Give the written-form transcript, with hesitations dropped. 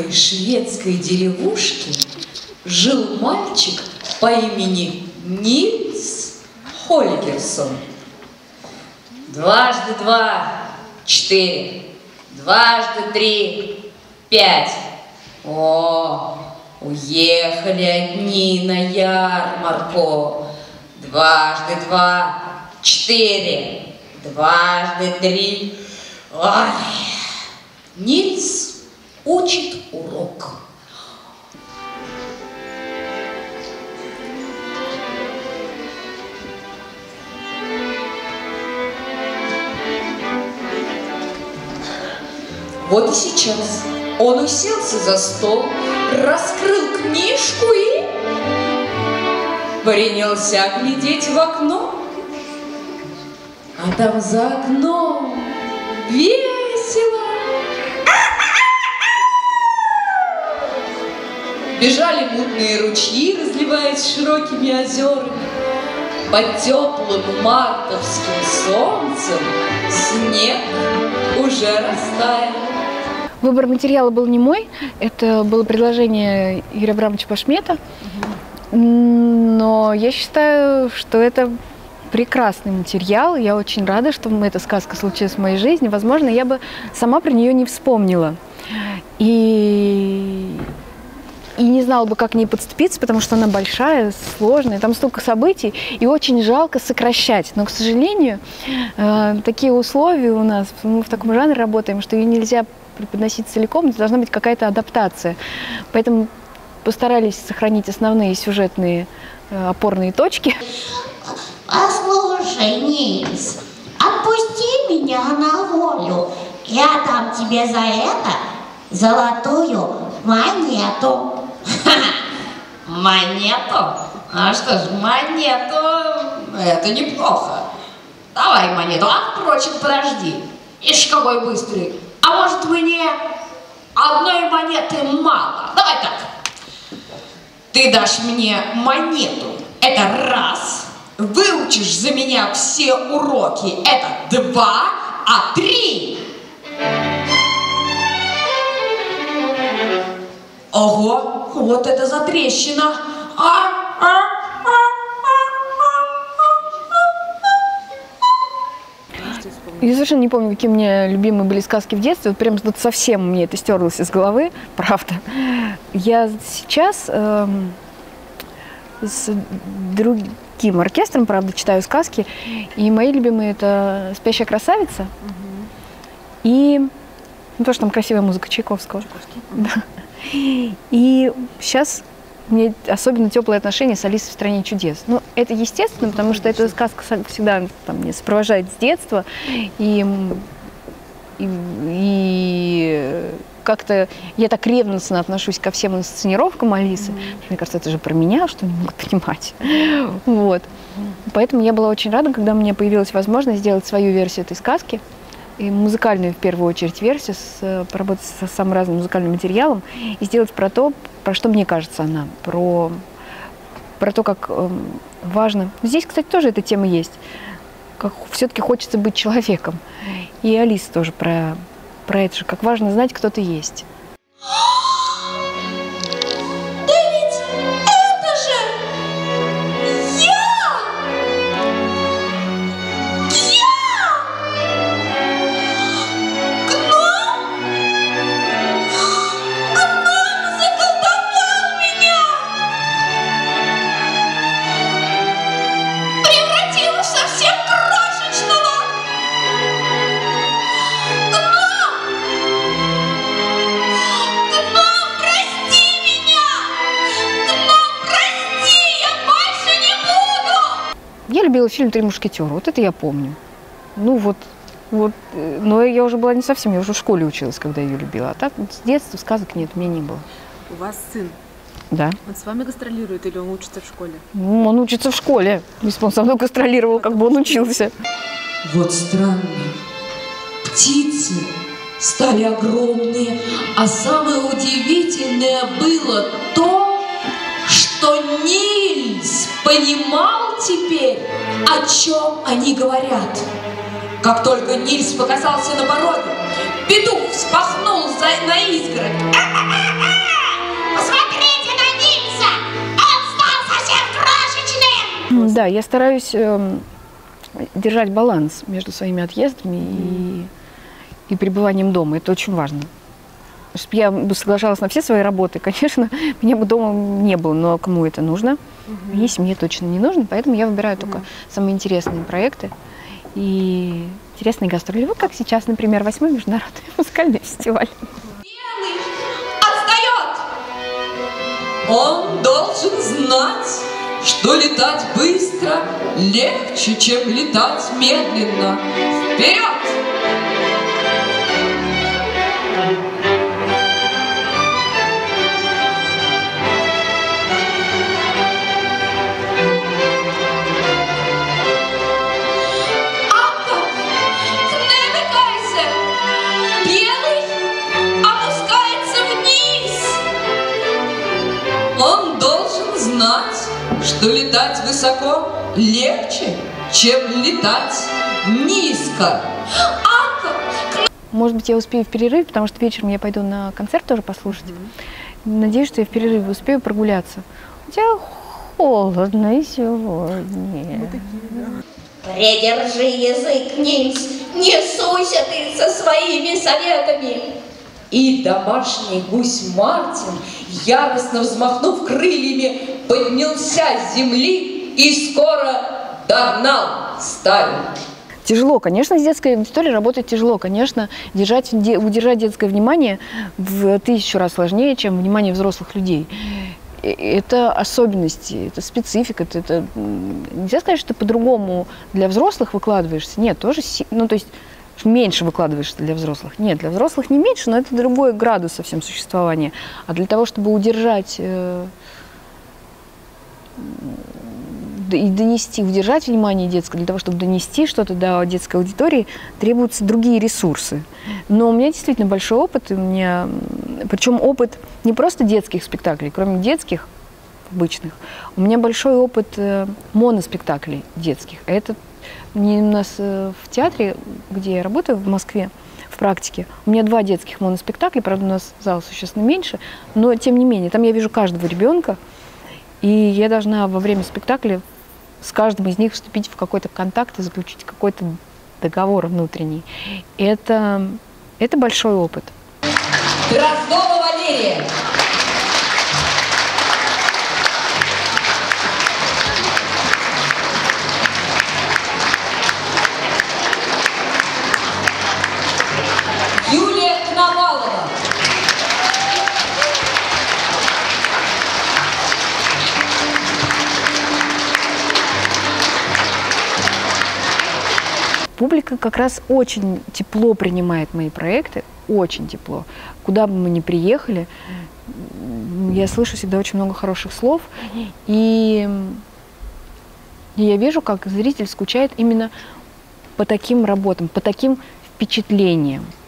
маленькой шведской деревушке жил мальчик по имени Нильс Хольгерсон. 2 × 2 – 4, 2 × 3 – 5. О, уехали одни на ярмарку. 2 × 2 – 4, 2 × 3. Ой. Нильс учит урок. Вот и сейчас он уселся за стол, раскрыл книжку и принялся глядеть в окно. А там за окном весело бежали мутные ручьи, разливаясь широкими озерами. Под теплым мартовским солнцем снег уже растаял. Выбор материала был не мой, это было предложение Юрия Абрамовича Пашмета. Но я считаю, что это прекрасный материал. Я очень рада, что эта сказка случилась в моей жизни. Возможно, я бы сама про нее не вспомнила. И не знала бы, как к ней подступиться, потому что она большая, сложная, там столько событий, и очень жалко сокращать. Но, к сожалению, такие условия у нас, мы в таком жанре работаем, что ее нельзя преподносить целиком, должна быть какая-то адаптация. Поэтому постарались сохранить основные сюжетные опорные точки. Послушай, Нильс, отпусти меня на волю. Я дам тебе за это золотую монету. Монету? А что ж, монету, это неплохо. Давай монету, а впрочем, подожди. Ишь, какой быстрый. А может, мне одной монеты мало? Давай так. Ты дашь мне монету. Это раз. Выучишь за меня все уроки. Это 2, а 3. Ого, вот это затрещина. Я совершенно не помню, какие у меня любимые были сказки в детстве. Вот прям вот совсем мне это стерлось из головы, правда. Я сейчас с другим оркестром, правда, читаю сказки. И мои любимые — это «Спящая красавица» и то, что там красивая музыка Чайковского. Да. И сейчас у меня особенно теплые отношения с «Алисой в стране чудес». Ну, это естественно, потому что эта сказка всегда там, меня сопровождает с детства. И как-то я так ревностно отношусь ко всем инсценировкам Алисы. Мне кажется, это же про меня, что не могут понимать. Вот. Поэтому я была очень рада, когда у меня появилась возможность сделать свою версию этой сказки. И музыкальную, в первую очередь, версию, поработать со самым разным музыкальным материалом и сделать про то, про что мне кажется она, про то, как важно. Здесь, кстати, тоже эта тема есть, как все-таки хочется быть человеком. И Алиса тоже про это же, как важно знать, кто ты есть. Я любила фильм «Три мушкетера», вот это я помню. Ну вот, но я уже была не совсем, я уже в школе училась, когда ее любила. А так с детства сказок нет, у меня не было. У вас сын? Да. Он с вами гастролирует или он учится в школе? Ну, он учится в школе. Если бы он со мной гастролировал, как бы он учился. Вот странно. Птицы стали огромные, а самое удивительное было то, что Нильс понимал теперь, о чем они говорят. Как только Нильс показался на пороге, петух вспахнул на изгородь. Да, я стараюсь держать баланс между своими отъездами и пребыванием дома. Это очень важно. Если бы я бы соглашалась на все свои работы, конечно, меня бы дома не было, но кому это нужно? Мне семье точно не нужно, поэтому я выбираю только самые интересные проекты и интересные гастроли. Вот как сейчас, например, 8-й международный музыкальный фестиваль. Белый отстает! Он должен знать, что летать быстро легче, чем летать медленно. Вперед! Что летать высоко легче, чем летать низко. Может быть, я успею в перерыв, потому что вечером я пойду на концерт тоже послушать. Надеюсь, что я в перерыве успею прогуляться. Хотя холодно сегодня. Придержи язык, Нильс, не суйся ты со своими советами. И домашний гусь Мартин, яростно взмахнув крыльями, поднялся с земли и скоро догнал стаю. Тяжело, конечно, с детской аудиторией работать тяжело. Конечно, удержать детское внимание в 1000 раз сложнее, чем внимание взрослых людей. Это особенности, это специфика. Это нельзя сказать, что ты по-другому для взрослых выкладываешься. Нет, тоже, ну, то есть меньше выкладываешься для взрослых. Нет, для взрослых не меньше, но это другой градус совсем существования. А для того, чтобы удержать и удержать внимание детское, для того, чтобы донести что-то до детской аудитории, требуются другие ресурсы. Но у меня действительно большой опыт, причем опыт не просто детских спектаклей, кроме детских обычных, у меня большой опыт моноспектаклей детских. Это у нас в театре, где я работаю в Москве, в практике, у меня 2 детских моноспектакля, правда, у нас зал существенно меньше, но тем не менее, там я вижу каждого ребенка, и я должна во время спектакля с каждым из них вступить в какой-то контакт и заключить какой-то договор внутренний. Это большой опыт. Дроздова Валерия. Юлия Коновалова. Публика как раз очень тепло принимает мои проекты, очень тепло. Куда бы мы ни приехали, я слышу всегда очень много хороших слов, и я вижу, как зритель скучает именно по таким работам, по таким впечатлениям.